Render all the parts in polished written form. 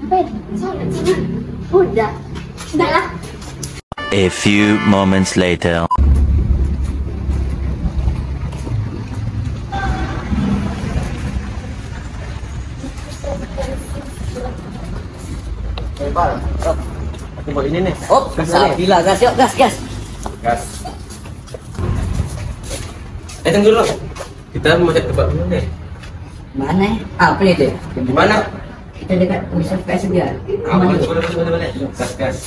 Sana. Udah lah. A few moments later. Aku bawa ini nih. Oh, gila, gas yuk, gas. Gas. Tunggu dulu. Kita mau cek tempat dulu nih. Mana? Apa itu? Di mana? Kita dekat pusat PS dia. Boleh. Gas.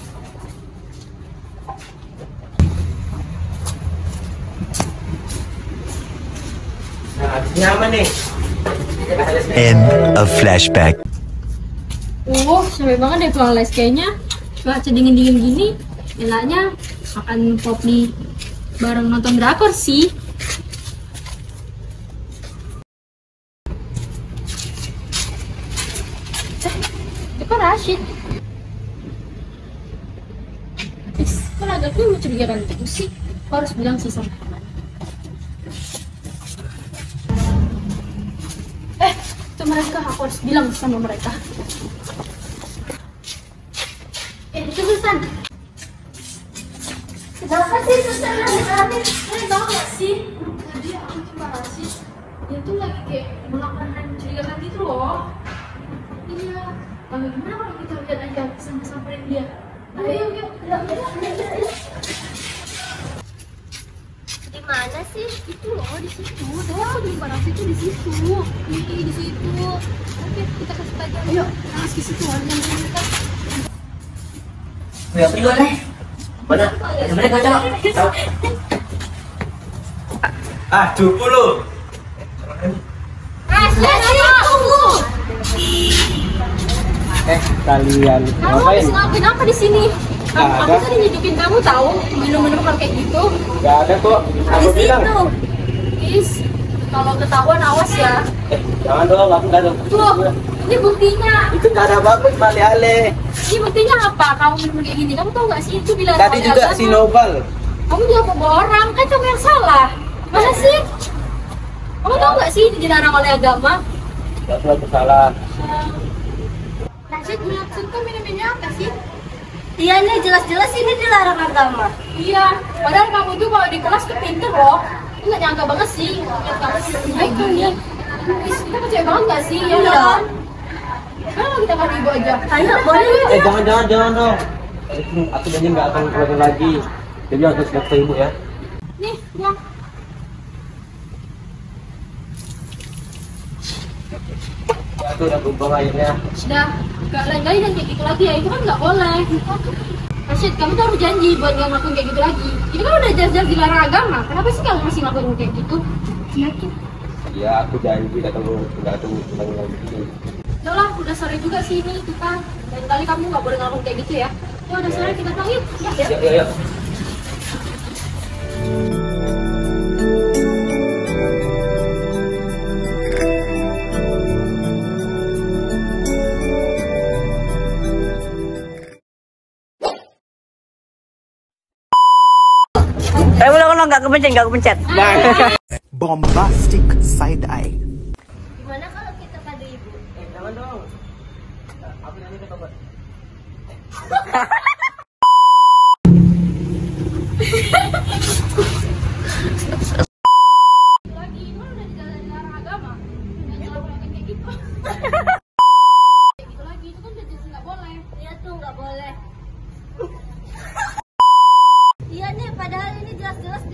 Nah, di sini aman nih. End of flashback. Capek banget deh pulang les kayaknya. Cuaca dingin-dingin gini, enaknya makan popli bareng nonton drakor sih. Itu Rashid. Kok agaknya mencurigakan gitu sih? Aku harus bilang sih sama teman. Itu mereka, aku harus bilang sama mereka. Itu Susan. Kenapa sih Susan lagi tahu gak sih? Tadi aku cuma Rashid. Dia tuh lagi kayak melakukan hal mencurigakan gitu loh. Iya. Gimana kalau kita lihat aja samperin dia? Ayo. Di mana sih? Itu loh, di situ. Tadi aku di Rashid tuh di situ. Di situ. Oke, kita kasih tahu aja. Ayo, kasih ke situ. Kita Ya, pergi boleh. Mana? Mereka coba. Aduh, lu. tunggu. Kalian Kamu habis ngapain apa di sini? Aku tadi nunjukin kamu tahu minum-minum kayak gitu. Gak ada kok. Aku bilang. Is, kalau ketahuan awas ya. Jangan dong, aku gak ada. Tuh, ini buktinya. Itu gak ada bagus, ale. Ini buktinya apa? Kamu minum kayak gini. Kamu tahu nggak sih itu bila Tadi juga si Nobel. Kamu juga pembawa orang, kan kamu yang salah. Mana sih? Kamu tahu nggak sih ini dilarang oleh agama? Gak aku salah. Rashid, maksud kamu minum-minumnya apa sih? Iya nih, jelas-jelas ini dilarang agama. Iya, padahal kamu tuh kalau di kelas tuh pinter loh. Ini nggak nyangka banget sih. Lihat kamu sih baik kan ya. Kita percaya banget nggak sih? Ya Iya. kan? Sekarang kita kasih ibu aja. Ayo, boleh. Jangan dong. Aku janji nggak akan keluar lagi. Jadi harus siap ke ibu ya. Nih, uang. Ya, itu udah berubah akhirnya. Sudah, nggak lain kali dan kayak gitu lagi ya. Itu kan nggak boleh. Rashid, kamu tuh harus janji buat nggak ngelakuin kayak gitu lagi. Ini kan udah jelas-jelas dilarang agama. Kenapa sih kamu masih ngelakuin kayak gitu? Yakin? Iya, aku janji nggak tunggu lagi. Udah udah sore juga sih ini kita. Lain kali kamu nggak boleh ngelakuin kayak gitu ya. Ya udah sore kita pulang yuk. Ya. Yuk. Ulang, nggak kepencet. Bombastic side eye. Gimana kalau kita padu ibu? Jangan dong. Aku nanti ke tobat. Lagi ini udah dilarang agama. Jangan ngelakuin kayak gitu. Kayak gitu lagi itu kan udah jelas nggak boleh. Iya tuh, nggak boleh. Iya nih, padahal ini jelas-jelas